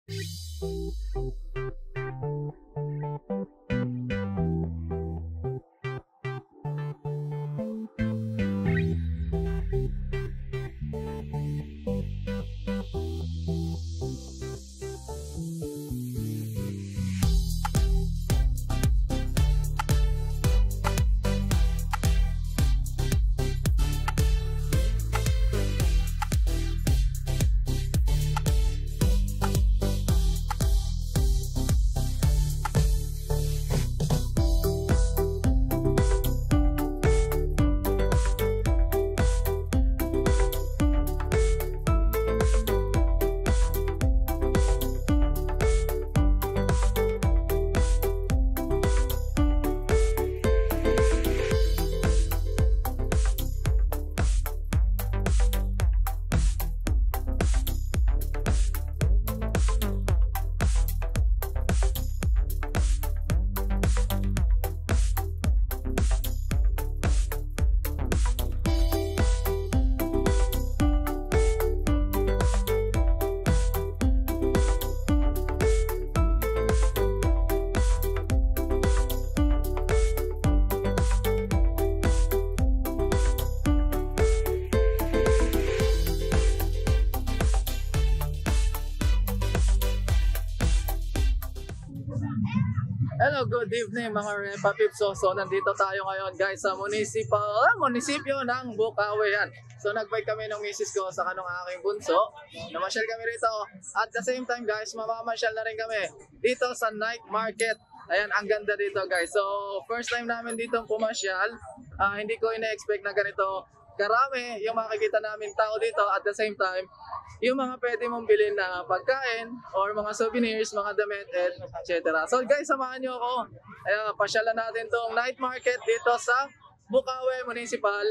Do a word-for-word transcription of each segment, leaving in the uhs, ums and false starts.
Hello, good evening mga Repa Pipso. So nandito tayo ngayon guys sa munisipal, ah, munisipyo ng Bukawi yan. So nagbike kami ng misis ko sa kanong aking bunso. Namasyal kami rito. At the same time guys, mamamasyal na rin kami dito sa night market. Ayan, ang ganda dito guys. So first time namin dito pumasyal. Uh, hindi ko ina-expect na ganito karami yung makikita namin tao dito. At the same time, yung mga pwede mong bilhin na pagkain or mga souvenirs, mga damit, et cetera. So guys, samahan nyo ako. Ayan, pasyalan natin tong night market dito sa Bukawi Municipal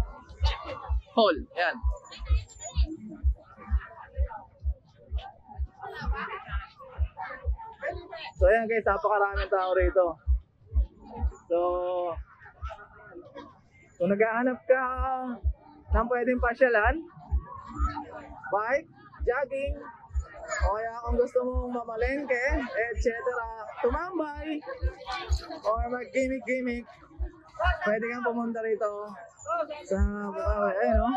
Hall. Ayan. So ayan guys, napakaraming tao rito. So, kung naghahanap ka ng pwedeng pasyalan, bike, jogging, o kaya kung gusto mong mamalengke, et cetera, tumambay, or mag-gimmick-gimmick, pwede kang pumunta rito sa Bukawi. Ayun, no?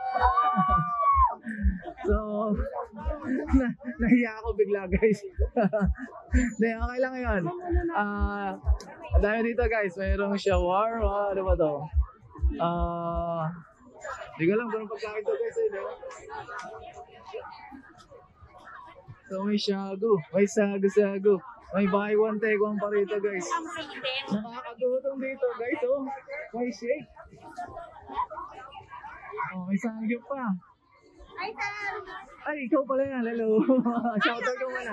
So, na nahiya ako bigla, guys. Hindi, okay lang yun. Ah, uh, dahil dito, guys, mayroong shawarma. Ano ba to? Ah... Uh, Hindi ko alam kung anong pagkain to guys, eh, no? So may shagu, may sagu-sagu, may buy one take one pa rito guys. Nakakagutom dito guys, oh. May shake. Oh, may sangyup pa. Hi, Sam! Ay, ikaw pala yan, hello. Shoutout ko muna.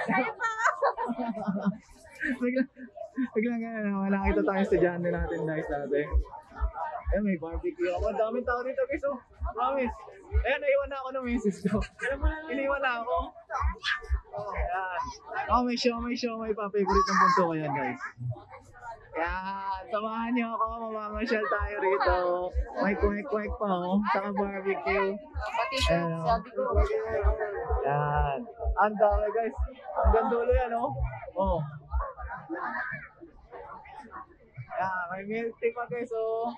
Biglang, biglang ganyan, nakita tayo estudyante natin guys dati. Eh, may barbecue ako. Ang daming tao dito guys, oh. Promise. Eh, naiwan na ako ng misis ko. Iniwan na ako. Oh, yan. Oh, may show, may show, may pa. Favorite ng punto ko yan guys. Yan. Samahan niyo ako. Mamamasyal tayo rito. May kwek-kwek pa, oh. Saka barbecue. Ayan, oh. Yan. Ang dami guys. Ang gandulo yan, oh. Oh. Yan. May milk tea pa guys, oh.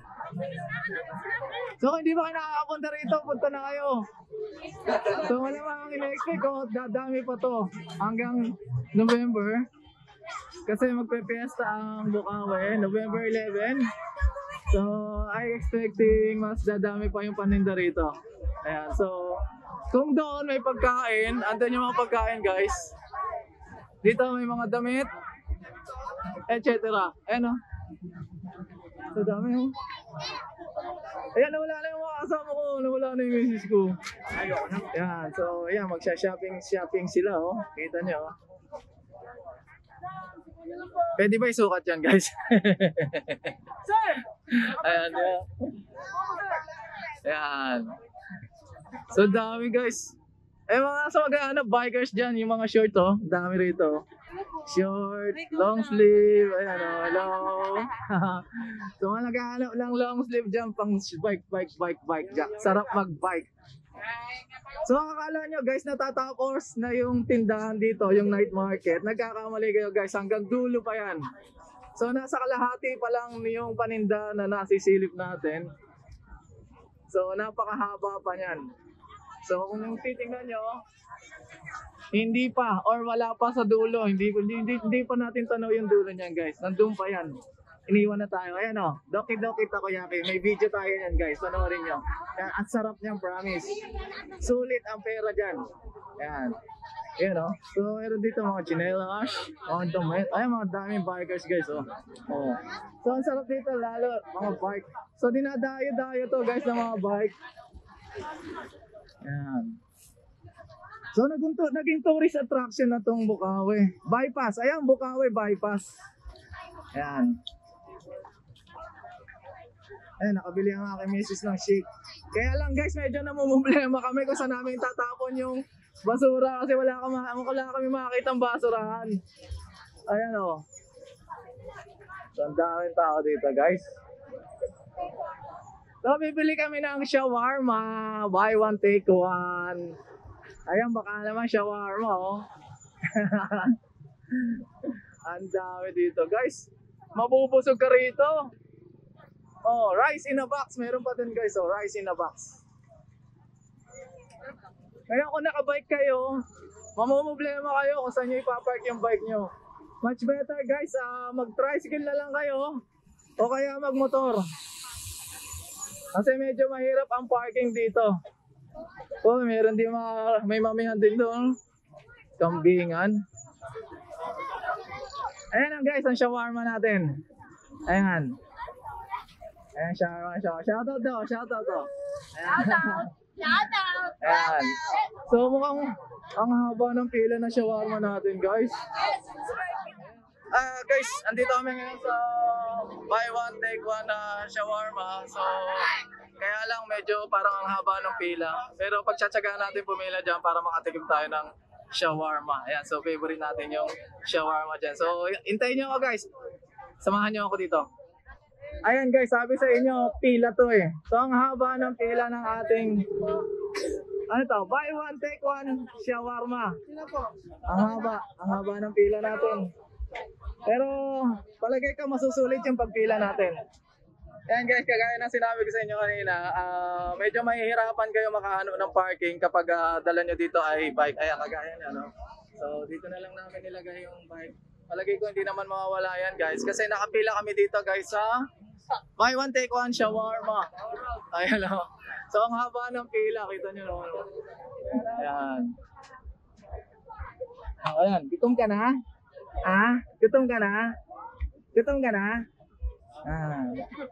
So kung hindi ba kayo nakakapunta rito, punta na kayo. So wala mga ina-expect ko, dadami pa to hanggang November. Kasi magpe-fiesta ang Bukawi, November eleven. So I expecting mas dadami pa yung paninda rito. Ayan, so kung doon may pagkain, andun yung mga pagkain guys. Dito may mga damit, et cetera. Ayan, oh. So dami, oh. Ayan, nawala na yung mga kasama ko. Nawala na yung misis ko. Ayan, so ayan, magsha-shopping shopping sila, oh. Kita nyo, oh. Pwede ba isukat yan, guys? Sir! Ayan, ayan. Ayan. So dami, guys. Eh, mga sa maghahanap bikers dyan, yung mga short, oh. Dami rito. Short, long sleeve, ayan, oh, hello. So mga naghahanap ng long sleeve dyan, pang bike, bike, bike, bike dyan. Sarap mag-bike. So akala nyo guys natatapos na yung tindahan dito, yung night market. Nagkakamali kayo guys, hanggang dulo pa yan. So nasa kalahati pa lang yung paninda na nasisilip natin. So napakahaba pa niyan. So kung titingnan nyo, hindi pa or wala pa sa dulo. Hindi, hindi, hindi pa natin tanaw yung dulo niyan guys. Nandun pa yan. Iniwan na tayo. Ayan o, Doki Doki Takoyaki. May video tayo yan guys. Panoorin nyo. Yan, ang sarap niyan, promise. Sulit ang pera dyan. Yan. Yan o. So meron dito mga chinelas, mga damit. Ayan, mga daming bikers guys o. Oh. So ang sarap dito lalo, mga bike. So dinadayo-dayo to guys ng mga bike. Yan. So nagunto, naging tourist attraction na tong Bukawi. Bypass. Ayan, Bukawi bypass. Ayan. Ayan, nakabili ang aking misis ng shake. Kaya lang guys, medyo namumblema kami kung saan namin tatapon yung basura kasi wala, ka ma wala kami makakita ang basurahan. Ayan o. So, ang daming tao dito guys. So, bibili kami ng shawarma. Buy one, take one. Ayan, baka naman shawarma oh. Ang dami dito guys. Mabubusog ka rito. Oh, rice in a box. Meron pa din guys. Oh, rice in a box. Ngayon kung nakabike kayo, mamumblema kayo kung saan nyo ipapark yung bike nyo. Much better guys, uh, mag-tricycle na lang kayo o kaya mag-motor. Kasi medyo mahirap ang parking dito. Oh, meron din mga, may mamihan din doon. Kambingan. Ayan lang guys, ang shawarma natin. Ayan. Ayan, shawarma, shawarma. Shoutout daw, shoutout daw. Shoutout! Shoutout! Ayan. So mukhang ang haba ng pila ng shawarma natin guys. Ah guys, andito kami ngayon sa buy one take one na shawarma. So kaya lang medyo parang ang haba ng pila. Pero pagtsatsagaan natin pumila dyan para makatikim tayo ng shawarma. Ayan, so favorite natin yung shawarma dyan. So hintayin nyo ako guys. Samahan nyo ako dito. Ayan guys, sabi sa inyo, pila to eh. So ang haba ng pila ng ating, ano to, buy one take one shawarma. Ang haba, ang haba ng pila natin. Pero palagay ka masusulit yung pagpila natin. Ayan guys, kagaya ng sinabi ko sa inyo kanina, uh, medyo mahihirapan kayo makahanap ng parking kapag uh, dala nyo dito ay bike. Ayan, kagaya na, no? So dito na lang namin nilagay yung bike. Palagay ko hindi naman mawawala yan guys. Kasi nakapila kami dito guys sa buy one take one shawarma. Ayan o. So ang haba ng pila, kita nyo no. Ayan. Oh, ayan, gutom ka na? Ah, gutom ka na? Gutom ka na? Ah.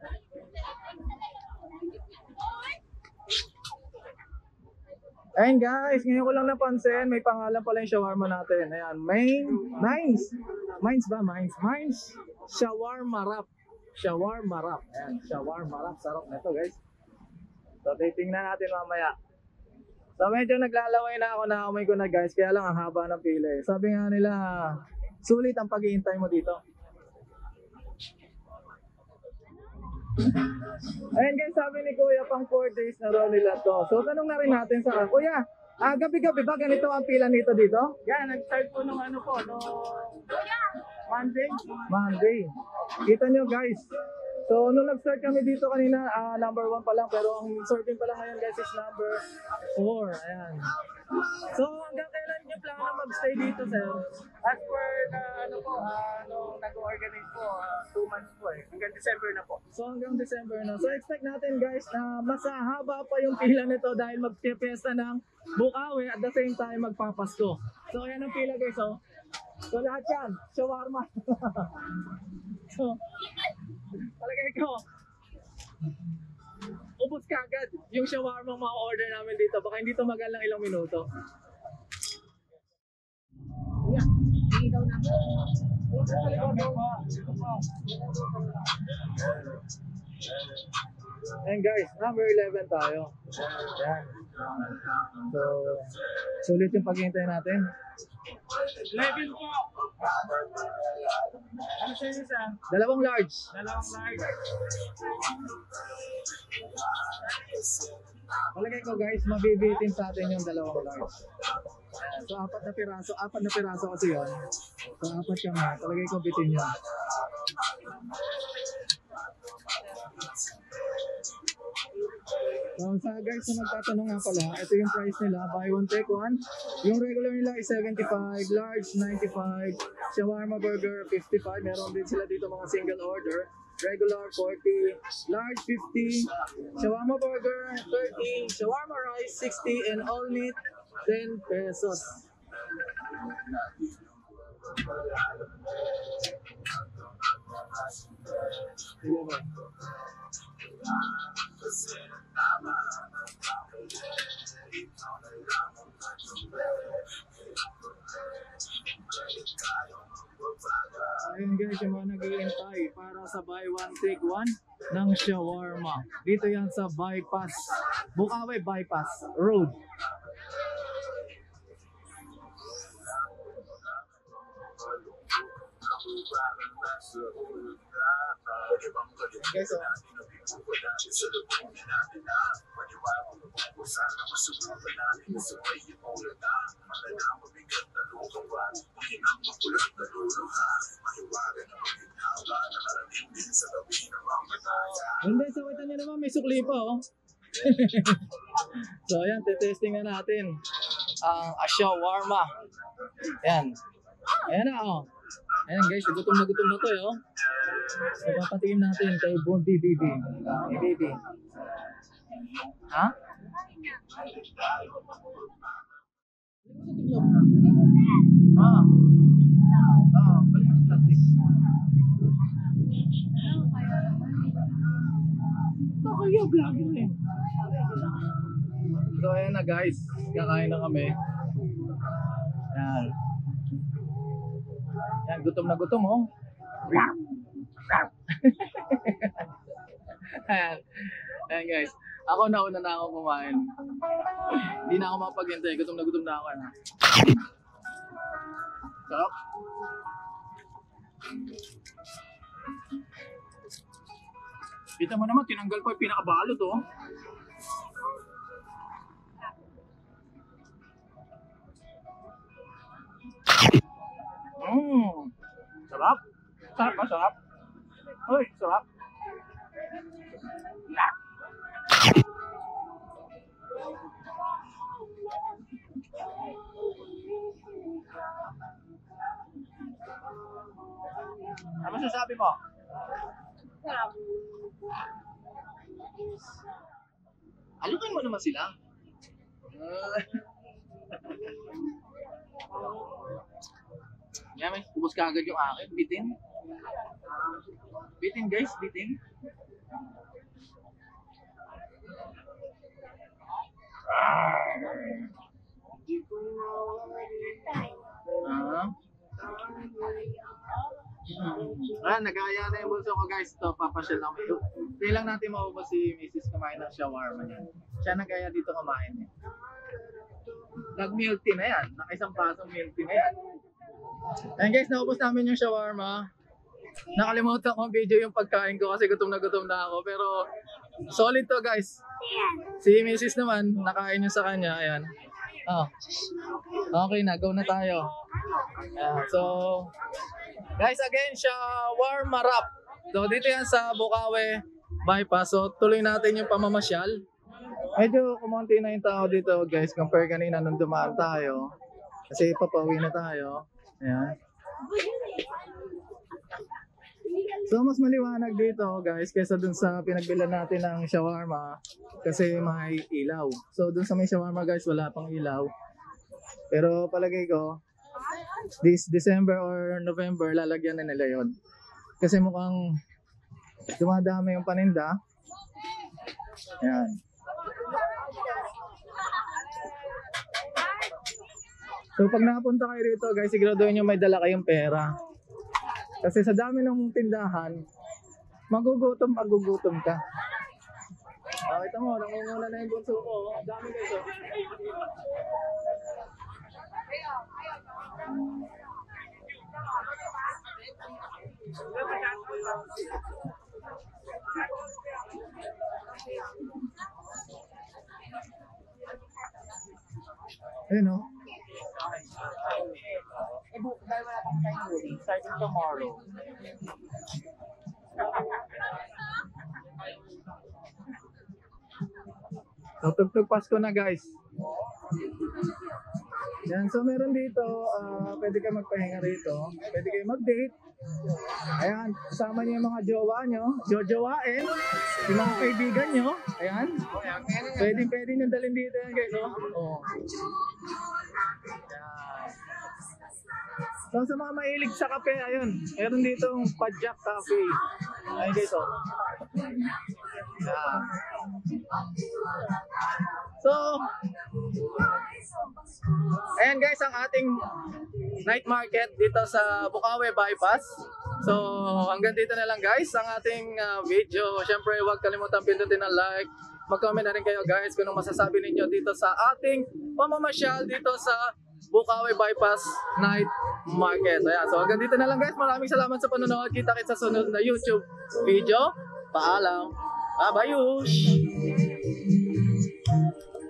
Ayan guys, ngayon ko lang napansin, may pangalan pala yung shawarma natin. Ayan, main, Mines. Mines ba? Mines. Mines shawarma wrap. Shawarma wrap. Ayan, shawarma wrap. Sarap na ito guys. So, titingnan natin mamaya. So, medyo naglalaway na ako, naamoy ko na guys. Kaya lang ang haba ng pila eh. Sabi nga nila, sulit ang paghihintay mo dito. Ayan guys, sabi ni Kuya, pang four days na raw nila to. So tanong na rin natin sa Kuya, ah, gabi-gabi ba ganito ang pila nito dito? Yan, nag-start po nung ano po, no Monday. Monday. Kita nyo guys. So nung nag-start kami dito kanina, ah, number one pa lang. Pero ang sorting pa lang ngayon guys is number four. Ayan. So hanggang kailan nyo plano mag-stay dito sir? As per na ano po, uh, nung nag-organize po, uh, two months po eh. Hanggang December na po. So hanggang December na. So expect natin guys na mas haba pa yung pila nito dahil magpipiesta ng Bukawi at the same time magpapasko. So ayan ang pila guys oh. So lahat yan, shawarma. So, palagay ko, ubos ka agad yung shawarma mga order namin dito. Baka hindi tumagal lang ilang minuto. Yeah. And guys, number eleven tayo. Yan. So, sulit yung paghihintay natin. eleven po. Ano siya isa? Dalawang large. Dalawang large. Palagay ko guys, mabibitin sa atin yung dalawang large. Ayan. So apat na piraso, apat na piraso kasi yun. So apat kami, palagay ko bitin yun. So sa guys na magtatanong nga pala, ito yung price nila, buy one take one. Yung regular nila is seventy-five, large ninety-five, shawarma burger fifty-five, meron din sila dito mga single order. Regular forty, large fifty, shawarma burger thirty, shawarma rice sixty, and all meat ten pesos. Sige ba? Ayun guys, yung mga nag-iintay para sa buy one take one ng shawarma. Dito yan sa Bypass, Bukawi Bypass Road. Guys, oh. Hindi, so kita nyo naman may sukli pa oh. So ayan, testing na natin ang uh, shawarma. Ayan. Ayan na oh. Ayan guys, gutom na gutom na to eh oh. So papatingin natin kay Bondi Bibi. Hey baby. Ha? Ah. Ah, balik mo sa plastic. Kaya vlog mo eh. So ayan na guys, kakain na kami. Ayan. Ayan, gutom na gutom oh. Ayan. Ayan guys, ako nauna na ako kumain. Hindi na ako mapaghintay, gutom na gutom na ako. Ayan. Sarap. Kita mo naman, tinanggal pa yung pinakabalot oh. Mmm. Sarap. Sarap ba? Sarap. Uy, sarap. Ano masasabi mo? Sarap. Alukin mo naman sila. Uh, Yan, may ubos ka agad yung akin. Bitin. Bitin guys, bitin. Ah. Ah, nag-aaya na yung bulso ko guys. Ito, papasyal lang kayo. Hindi lang natin maubos si Missus kumain ng shawarma niya. Siya nag-aaya dito kumain eh. Nag-milk tea na yan. Naka-isang pasong milk tea na yan. Ayan guys, naubos namin yung shawarma. Nakalimutan ko video yung pagkain ko kasi gutom na gutom na ako. Pero solid to guys. Si Missus naman, nakain niya sa kanya. Ayan. Oh. Okay na, go na tayo. Ayan, so guys, again, shawarma wrap. So dito yan sa Bukawi Bypass. So tuloy natin yung pamamasyal. Medyo kumonti na yung tao dito guys compare kanina nung dumaan tayo. Kasi papauwi na tayo. Ayan. So mas maliwanag dito guys kaysa dun sa pinagbilan natin ng shawarma kasi may ilaw. So dun sa may shawarma guys wala pang ilaw. Pero palagay ko this December or November lalagyan na nila yon. Kasi mukhang dumadami yung paninda. Ayan. So pag nakapunta kayo rito guys, siguraduhin nyo may dala kayong pera. Kasi sa dami ng tindahan, magugutom, magugutom ka. Oh, ito mo, nangunguna na yung bunso ko. Dami guys oh. Ayun o. Eh, bu- dahil wala kang time movie, starting tomorrow. So, tugtog Pasko na guys. Yan, so meron dito, ah, pwede kayo magpahinga rito, pwede kayo mag-date. Ayan, kasama niyo yung mga jowa nyo, jojowain, yung mga kaibigan nyo. Ayan, pwede, pwede nyo dalhin dito yan guys. Oh. Oh. So sa mga mahilig sa kape, ayun, meron ditong Padjak Cafe. Ayun guys, oh. Yan. So, ayan guys, ang ating night market dito sa Bukawi Bypass. So, hanggang dito na lang guys ang ating uh, video. Siyempre, huwag kalimutan pindutin ang like. Mag-comment na rin kayo guys kung anong masasabi ninyo dito sa ating pamamasyal dito sa Bukawi Bypass Night Market. Ayan, so hanggang dito na lang guys. Maraming salamat sa panonood. Kita-kits sa sunod na YouTube video. Paalam. Bye-bye!